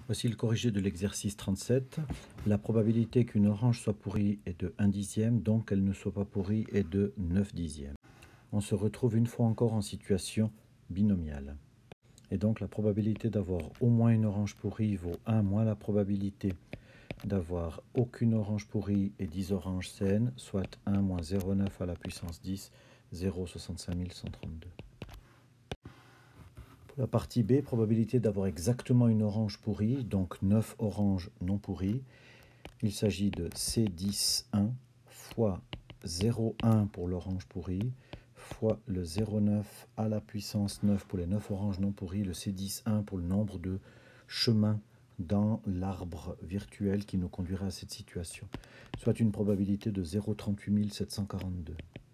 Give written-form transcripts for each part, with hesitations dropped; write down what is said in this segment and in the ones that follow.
Voici le corrigé de l'exercice 37. La probabilité qu'une orange soit pourrie est de 1/10, donc qu'elle ne soit pas pourrie est de 9/10. On se retrouve une fois encore en situation binomiale. Et donc la probabilité d'avoir au moins une orange pourrie vaut 1 moins la probabilité d'avoir aucune orange pourrie et 10 oranges saines, soit 1 moins 0,9 à la puissance 10, 0,65 132. Pour la partie B, probabilité d'avoir exactement une orange pourrie, donc 9 oranges non pourries. Il s'agit de C10,1 fois 0,1 pour l'orange pourrie, fois le 0,9 à la puissance 9 pour les 9 oranges non pourries, le C10,1 pour le nombre de chemins dans l'arbre virtuel qui nous conduira à cette situation, soit une probabilité de 0,38 742.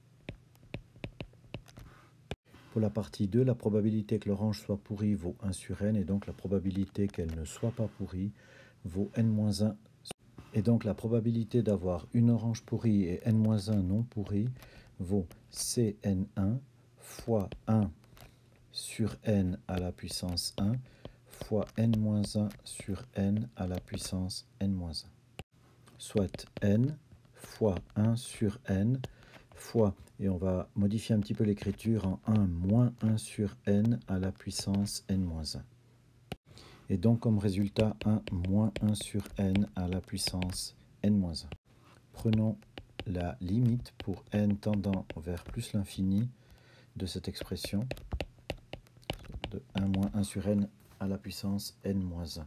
Pour la partie 2, la probabilité que l'orange soit pourrie vaut 1 sur n, et donc la probabilité qu'elle ne soit pas pourrie vaut n-1. Et donc la probabilité d'avoir une orange pourrie et n-1 non pourrie vaut Cn1 fois 1 sur n à la puissance 1 fois n-1 sur n à la puissance n-1, soit n fois 1 sur n fois, et on va modifier un petit peu l'écriture en 1 moins 1 sur n à la puissance n-1. Et donc comme résultat 1 moins 1 sur n à la puissance n-1. Prenons la limite pour n tendant vers plus l'infini de cette expression, de 1 moins 1 sur n à la puissance n-1.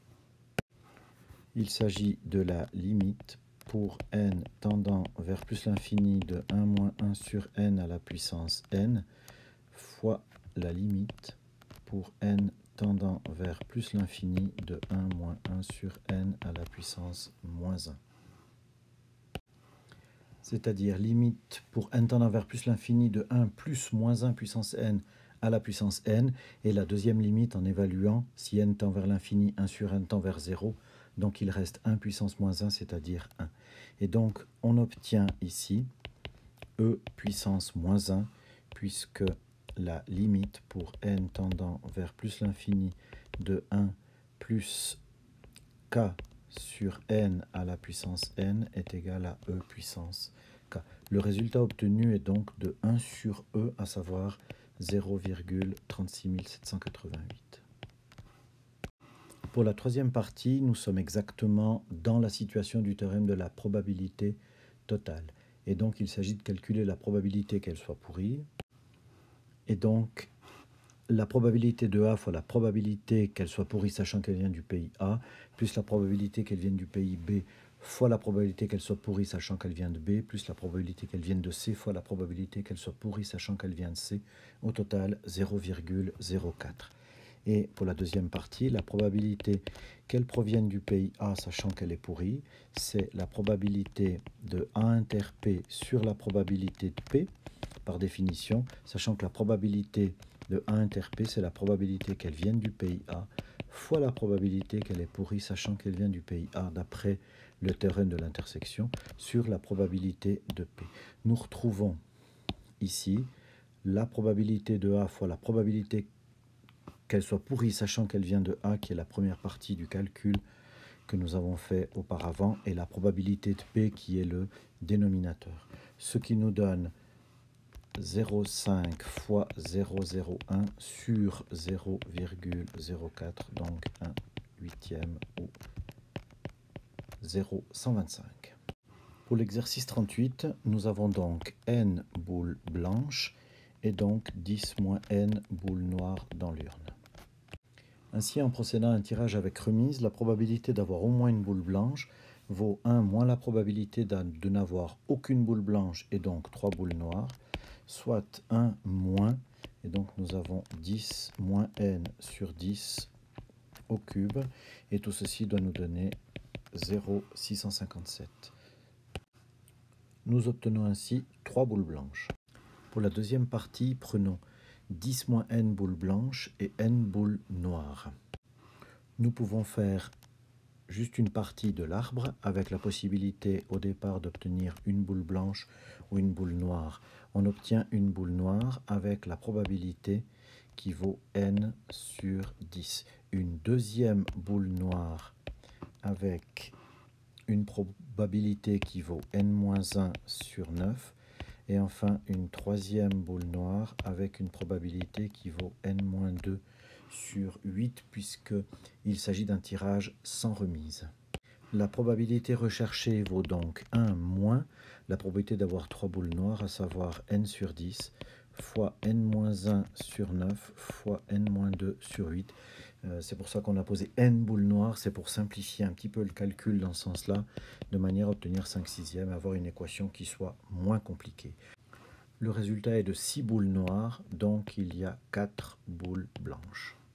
Il s'agit de la limite pour n tendant vers plus l'infini de 1 moins 1 sur n à la puissance n fois la limite pour n tendant vers plus l'infini de 1 moins 1 sur n à la puissance moins 1. C'est-à-dire limite pour n tendant vers plus l'infini de 1 plus moins 1 puissance n à la puissance n, et la deuxième limite en évaluant si n tend vers l'infini, 1 sur n tend vers 0, donc il reste 1 puissance moins 1, c'est-à-dire 1. Et donc on obtient ici e puissance moins 1, puisque la limite pour n tendant vers plus l'infini de 1 plus k sur n à la puissance n est égal à e puissance k. Le résultat obtenu est donc de 1 sur e, à savoir 0,36 788. Pour la troisième partie, nous sommes exactement dans la situation du théorème de la probabilité totale. Et donc il s'agit de calculer la probabilité qu'elle soit pourrie. Et donc la probabilité de A fois la probabilité qu'elle soit pourrie, sachant qu'elle vient du pays A, plus la probabilité qu'elle vienne du pays B, fois la probabilité qu'elle soit pourrie, sachant qu'elle vient de B, plus la probabilité qu'elle vienne de C, fois la probabilité qu'elle soit pourrie, sachant qu'elle vient de C, au total 0,04. Et pour la deuxième partie, la probabilité qu'elle provienne du pays A, sachant qu'elle est pourrie, c'est la probabilité de A inter P sur la probabilité de P, par définition, sachant que la probabilité de A inter P, c'est la probabilité qu'elle vienne du pays A, fois la probabilité qu'elle est pourrie, sachant qu'elle vient du pays A, d'après le théorème de l'intersection, sur la probabilité de P. Nous retrouvons ici la probabilité de A fois la probabilité qu'elle soit pourrie, sachant qu'elle vient de A, qui est la première partie du calcul que nous avons fait auparavant, et la probabilité de P, qui est le dénominateur. Ce qui nous donne 0,5 fois 0,01 sur 0,04, donc 1 huitième ou 0,125. Pour l'exercice 38, nous avons donc n boules blanches et donc 10 moins n boules noires dans l'urne. Ainsi, en procédant à un tirage avec remise, la probabilité d'avoir au moins une boule blanche vaut 1 moins la probabilité de n'avoir aucune boule blanche et donc 3 boules noires, soit 1 moins, et donc nous avons 10 moins n sur 10 au cube, et tout ceci doit nous donner 0,657. Nous obtenons ainsi 3 boules blanches. Pour la deuxième partie, prenons 10 moins n boules blanches et n boules noires. Nous pouvons faire juste une partie de l'arbre avec la possibilité au départ d'obtenir une boule blanche ou une boule noire. On obtient une boule noire avec la probabilité qui vaut n sur 10. une deuxième boule noire avec une probabilité qui vaut n-1 sur 9. Et enfin, une troisième boule noire avec une probabilité qui vaut n-2 sur 8, puisqu'il s'agit d'un tirage sans remise. La probabilité recherchée vaut donc 1 moins la probabilité d'avoir 3 boules noires, à savoir n sur 10, fois n-1 sur 9, fois n-2 sur 8. C'est pour ça qu'on a posé n boules noires, c'est pour simplifier un petit peu le calcul dans ce sens-là, de manière à obtenir 5/6, avoir une équation qui soit moins compliquée. Le résultat est de 6 boules noires, donc il y a 4 boules blanches.